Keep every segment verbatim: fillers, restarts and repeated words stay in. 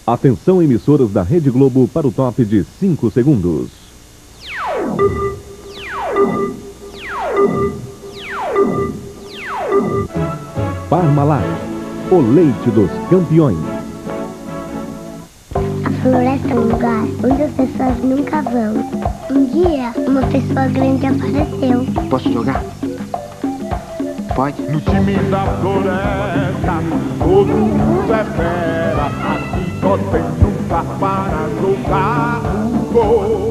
Atenção, emissoras da Rede Globo, para o top de cinco segundos. Parmalat, o leite dos campeões. A floresta é um lugar onde as pessoas nunca vão. Um dia, uma pessoa grande apareceu. Posso jogar? Pode? No time da floresta, todo mundo é fera. Aqui só tem luta para jogar no gol.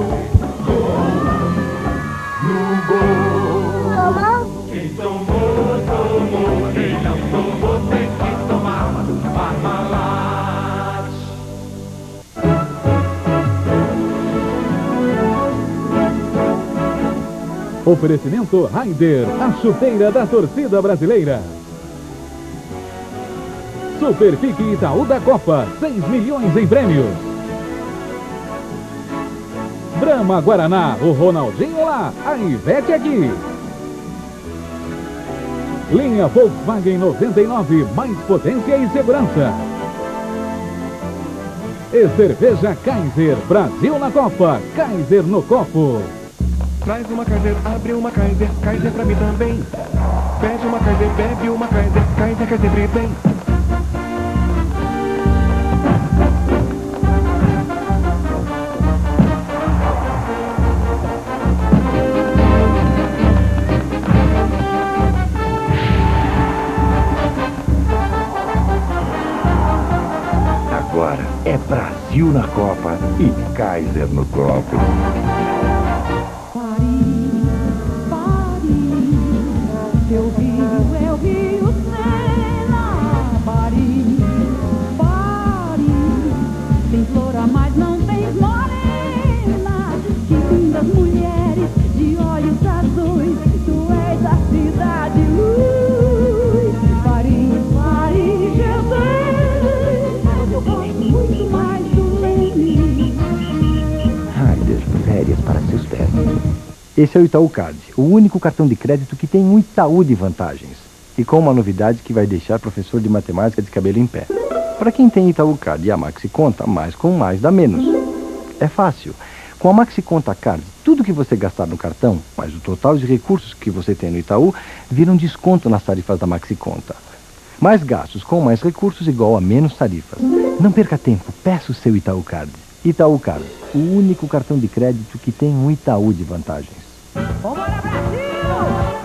No gol. Tomou? Quem tomou, tomou. Quem não tomou, tem que tomar. Parmalat. Oferecimento Raider, a chuteira da torcida brasileira. Super Fique Itaú da Copa, seis milhões em prêmios. Brahma Guaraná, o Ronaldinho lá, a Ivete aqui. Linha Volkswagen noventa e nove, mais potência e segurança. E cerveja Kaiser, Brasil na Copa, Kaiser no copo. Traz uma Kaiser, abre uma Kaiser, Kaiser pra mim também. Pede uma Kaiser, bebe uma Kaiser, Kaiser quer sempre bem. Agora é Brasil na Copa e Kaiser no copo. Teu rio é o rio Sena, Paris, Paris. Tem flora, mas não tem morena. Que lindas mulheres de olhos azuis. Tu és a cidade luz. Paris, Paris, eu sei. Eu gosto muito mais do Leme. Raider, férias para seus pés. Esse é o Itaú Card, o único cartão de crédito que tem um Itaú de vantagens. E com uma novidade que vai deixar professor de matemática de cabelo em pé. Para quem tem Itaú Card e a Maxi Conta, mais com mais dá menos. É fácil. Com a Maxi Conta Card, tudo que você gastar no cartão, mais o total de recursos que você tem no Itaú, vira um desconto nas tarifas da Maxi Conta. Mais gastos com mais recursos igual a menos tarifas. Não perca tempo, peça o seu Itaú Card. Itaú Card, o único cartão de crédito que tem um Itaú de vantagens. Vambora, Brasil!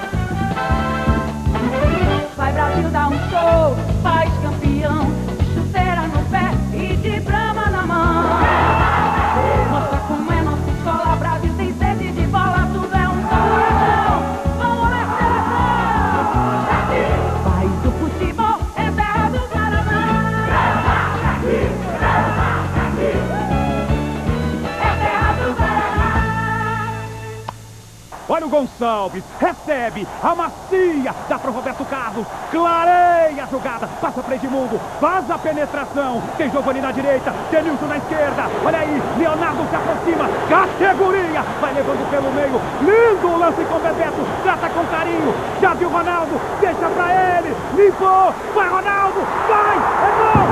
Vai, Brasil, dar um show, faz campeão, de chuteira no pé e de Brahma na mão. Mostra como é nossa escola, Brasil tem sede de bola, tudo é um coração. Vamos lá, seleção! País do futebol, é terra do Guaraná. Brasil, Brasil, é terra do Guaraná. Olha o Gonçalves, recebe, amacia, dá pro Roberto Carlos, clareia a jogada, passa pra Edmundo, faz a penetração, tem Giovani na direita, Denilson na esquerda, olha aí, Leonardo se aproxima, categoria, vai levando pelo meio, lindo o lance com Bebeto, trata com carinho, já viu Ronaldo, deixa pra ele, limpou, vai Ronaldo, vai, é gol,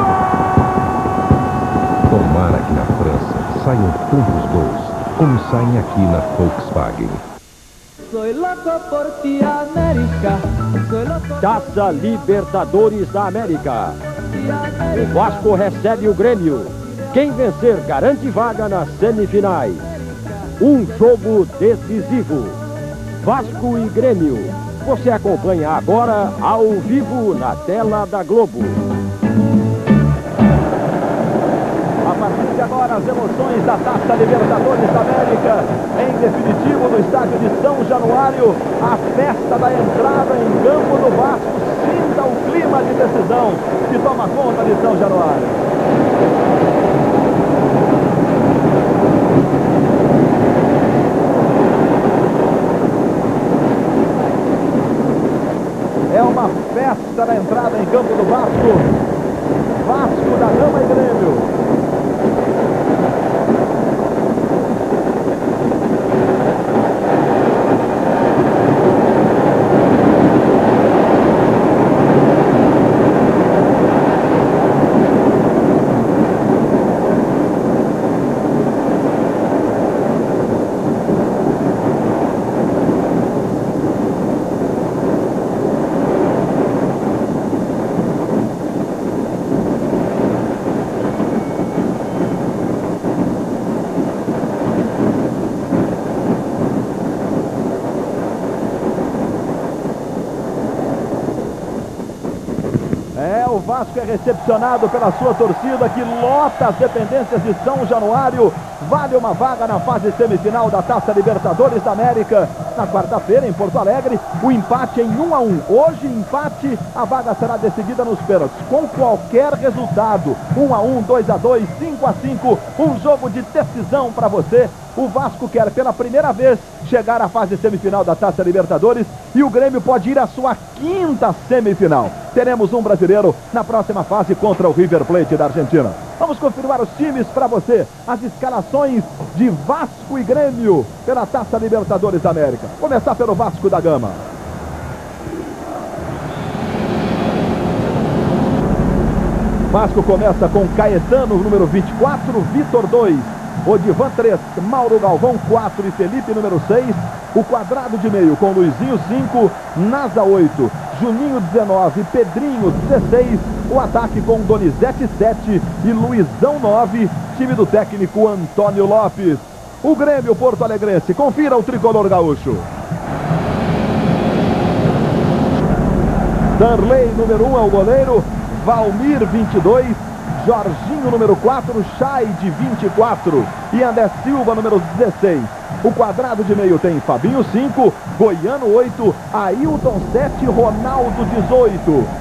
gol! Tomara que na França saiam todos os gols, como saem aqui na Volkswagen. Taça Libertadores da América. O Vasco recebe o Grêmio. Quem vencer garante vaga nas semifinais. Um jogo decisivo. Vasco e Grêmio. Você acompanha agora ao vivo na tela da Globo. A partir de agora, as emoções da Taça Libertadores da América. Em definitivo, no estádio de São Januário, a festa da entrada em campo do Vasco. Sinta o clima de decisão que toma conta de São Januário. É uma festa da entrada em campo do Vasco. Vasco da Gama e Grêmio. Vasco é recepcionado pela sua torcida, que lota as dependências de São Januário. Vale uma vaga na fase semifinal da Taça Libertadores da América. Na quarta-feira, em Porto Alegre, o empate em um a um. Hoje, empate, a vaga será decidida nos pênaltis, com qualquer resultado. um a um, dois a dois, cinco a cinco, um jogo de decisão para você. O Vasco quer pela primeira vez chegar à fase semifinal da Taça Libertadores e o Grêmio pode ir à sua quinta semifinal. Teremos um brasileiro na próxima fase contra o River Plate da Argentina. Vamos confirmar os times para você, as escalações de Vasco e Grêmio pela Taça Libertadores da América. Começar pelo Vasco da Gama. Vasco começa com Caetano, número vinte e quatro, Vitor dois, Odivan três, Mauro Galvão quatro e Felipe número seis. O quadrado de meio com Luizinho cinco, Nasa oito, Juninho dezenove, Pedrinho dezesseis. O ataque com Donizete sete e Luizão nove. Time do técnico Antônio Lopes. O Grêmio Porto Alegrense, confira o tricolor gaúcho. Darley número um é o goleiro, Valmir vinte e dois, Jorginho número quatro, Chaide vinte e quatro e André Silva número dezesseis. O quadrado de meio tem Fabinho cinco, Goiano oito, Ailton sete, Ronaldo dezoito.